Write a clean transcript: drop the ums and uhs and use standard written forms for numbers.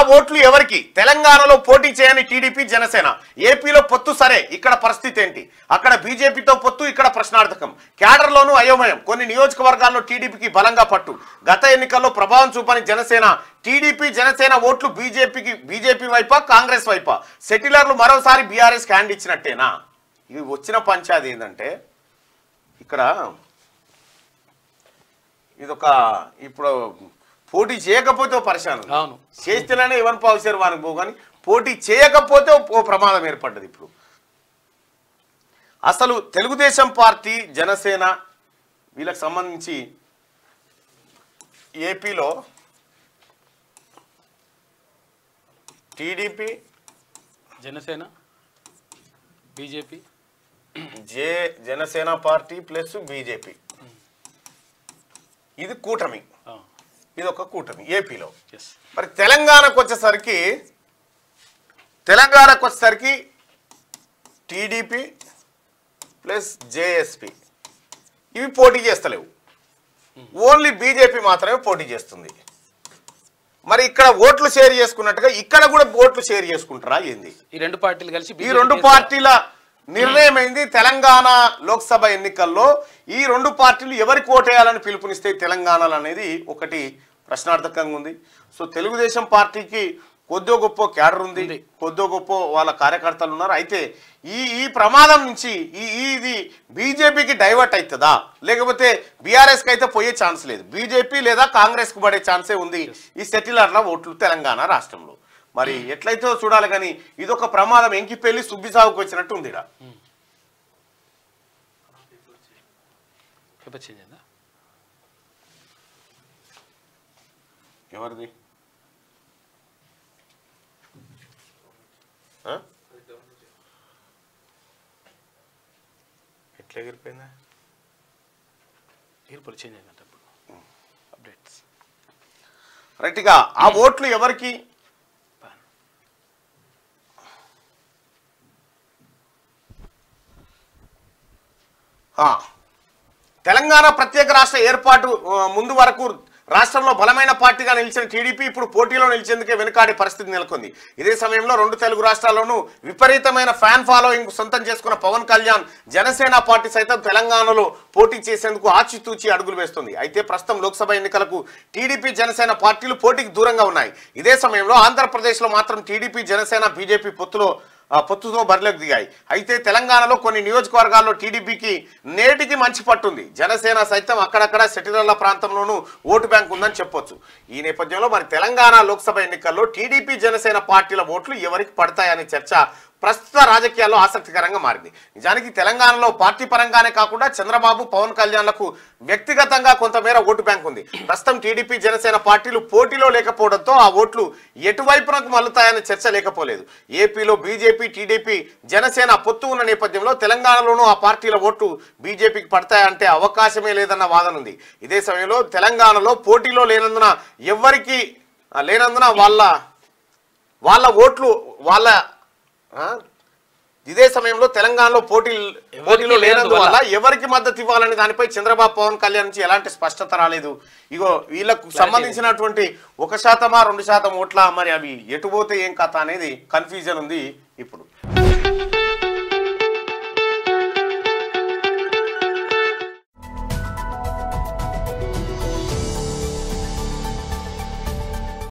ఓట్లు ఎవరికి? తెలంగాణలో పోటీ చేయని టీడీపీ జనసేన, ఏపీలో పొత్తు సరే, ఇక్కడ పరిస్థితి ఏంటి? అక్కడ బీజేపీతో పొత్తు, ఇక్కడ ప్రశ్నార్థకం. క్యాడర్లోనూ అయోమయం, కొన్ని నియోజకవర్గాల్లో టీడీపీకి బలంగా పట్టు. గత ఎన్నికల్లో ప్రభావం చూపని జనసేన, టీడీపీ జనసేన ఓట్లు బీజేపీ వైపా కాంగ్రెస్ వైపా? సెటిలర్లు మరోసారి బీఆర్ఎస్ హ్యాండ్ ఇచ్చినట్టేనా? ఇవి వచ్చిన పంచాది ఏంటంటే ఇక్కడ ఇదొక ఇప్పుడు పోటీ చేయకపోతే ఓ పరిశానం, చేస్తేనే ఎవరిని పావుసారు వానికి పో, కానీ పోటీ చేయకపోతే ఓ ప్రమాదం ఏర్పడ్డది. ఇప్పుడు అసలు తెలుగుదేశం పార్టీ జనసేన వీళ్ళకి సంబంధించి ఏపీలో TDP Janasena BJP Janasena party plus BJP, ఇది కూటమి, ఇది ఒక కూటమి ఏపీలో. మరి తెలంగాణకు వచ్చేసరికి టీడీపీ ప్లస్ జేఎస్పీ ఇవి పోటీ చేస్తలేవు, ఓన్లీ బీజేపీ మాత్రమే పోటీ చేస్తుంది. మరి ఇక్కడ ఓట్లు షేర్ చేసుకున్నట్టుగా ఇక్కడ కూడా ఓట్లు షేర్ చేసుకుంటారా ఏంది? ఈ రెండు పార్టీలు కలిసి ఈ రెండు పార్టీల నిర్ణయం అయింది. తెలంగాణ లోక్సభ ఎన్నికల్లో ఈ రెండు పార్టీలు ఎవరికి ఓటేయాలని పిలుపునిస్తే తెలంగాణలో అనేది ఒకటి ప్రశ్నార్థకంగా ఉంది. సో తెలుగుదేశం పార్టీకి కొద్దో గొప్ప క్యాడర్ ఉంది, కొద్దో గొప్ప వాళ్ళ కార్యకర్తలు ఉన్నారు. అయితే ఈ ప్రమాదం నుంచి ఇది బీజేపీకి డైవర్ట్ అవుతుందా, లేకపోతే బీఆర్ఎస్కి అయితే పోయే ఛాన్స్ లేదు, బీజేపీ లేదా కాంగ్రెస్కు పడే ఛాన్సే ఉంది ఈ సెటిలర్ల ఓట్లు తెలంగాణ రాష్ట్రంలో. మరి ఎట్లయితే చూడాలి, కానీ ఇదొక ప్రమాదం ఎంకి పెళ్లి సుబ్బిసాగుకు వచ్చినట్టు ఉంది. ఎవరిది ఎట్లా ఎగిరిపోయిందా? రైట్గా ఆ ఓట్లు ఎవరికి? తెలంగాణ ప్రత్యేక రాష్ట్ర ఏర్పాటు ముందు వరకు రాష్ట్రంలో బలమైన పార్టీగా నిలిచిన టీడీపీ ఇప్పుడు పోటీలో నిలిచేందుకే వెనుకాడే పరిస్థితి నెలకొంది. ఇదే సమయంలో రెండు తెలుగు రాష్ట్రాల్లోనూ విపరీతమైన ఫ్యాన్ ఫాలోయింగ్ సొంతం చేసుకున్న పవన్ కళ్యాణ్ జనసేన పార్టీ సైతం తెలంగాణలో పోటీ చేసేందుకు ఆచితూచి అడుగులు వేస్తుంది. అయితే ప్రస్తుతం లోక్సభ ఎన్నికలకు టీడీపీ జనసేన పార్టీలు పోటీకి దూరంగా ఉన్నాయి. ఇదే సమయంలో ఆంధ్రప్రదేశ్లో మాత్రం టీడీపీ జనసేన బీజేపీ పొత్తుతో బరిలోకి దిగాయి. అయితే తెలంగాణలో కొన్ని నియోజకవర్గాల్లో టీడీపీకి నేటికి మంచి పట్టుంది. జనసేన సైతం అక్కడక్కడ సెటిలర్ల ప్రాంతంలోనూ ఓటు బ్యాంక్ ఉందని చెప్పొచ్చు. ఈ నేపథ్యంలో మరి తెలంగాణ లోక్సభ ఎన్నికల్లో టీడీపీ జనసేన పార్టీల ఓట్లు ఎవరికి పడతాయనే చర్చ ప్రస్తుత రాజకీయాల్లో ఆసక్తికరంగా మారింది. నిజానికి తెలంగాణలో పార్టీ పరంగానే కాకుండా చంద్రబాబు పవన్ కళ్యాణ్లకు వ్యక్తిగతంగా కొంతమేర ఓటు బ్యాంక్ ఉంది. ప్రస్తుతం టీడీపీ జనసేన పార్టీలు పోటీలో లేకపోవడంతో ఆ ఓట్లు ఎటువైపునకు మల్లుతాయనే చర్చ లేకపోలేదు. ఏపీలో బీజేపీ టీడీపీ జనసేన పొత్తు ఉన్న నేపథ్యంలో తెలంగాణలోనూ ఆ పార్టీల ఓట్లు బీజేపీకి పడతాయంటే అవకాశమే లేదన్న వాదన ఉంది. ఇదే సమయంలో తెలంగాణలో పోటీలో లేనందున వాళ్ళ ఓట్లు ఇదే సమయంలో తెలంగాణలో పోటీలో లేనందువల్ల ఎవరికి మద్దతు ఇవ్వాలని దానిపై చంద్రబాబు పవన్ కళ్యాణ్ నుంచి ఎలాంటి స్పష్టత రాలేదు. ఇగో వీళ్ళకు సంబంధించినటువంటి 1% 2% ఓట్ల మరి అవి ఎటు పోతే ఏం కథ అనేది కన్ఫ్యూజన్ ఉంది ఇప్పుడు.